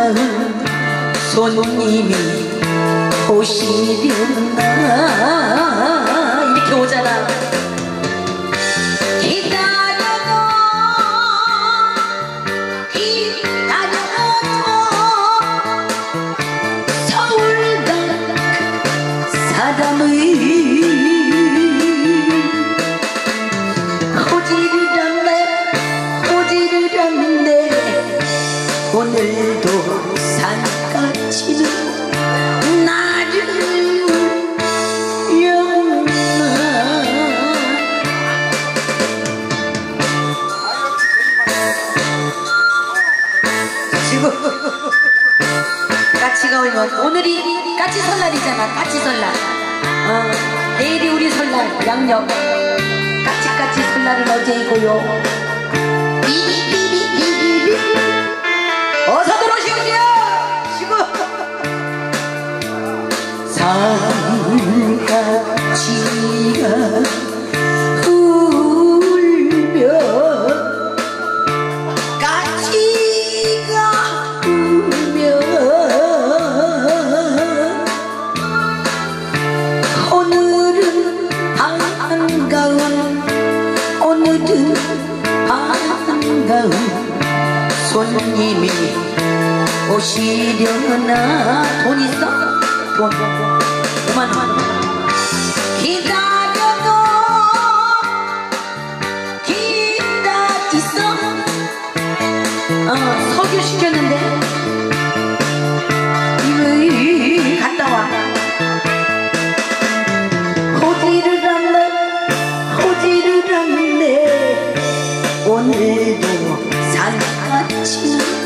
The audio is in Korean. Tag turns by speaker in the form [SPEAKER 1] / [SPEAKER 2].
[SPEAKER 1] 반가운 손님이 오시려나 이렇게 오잖아. 기다려도 서울 간 사람의 호지를 않네. 오늘도 산까지는 나를 영나. 지금 까치가 오면 오늘이 까치 설날이잖아. 까치 설날. 내일이 우리 설날 양력. 까치 설날은 어제이고요. 어서 들어오시오지요. 시고 산까치가 울며 까치가 울며 오늘은 반가운 손님이 오시려나. 돈 있어? 돈 5만원. 기다려도 있어? 석유 시켰는데 이거 갔다 와. 호지를 않네. 오늘도 산까치는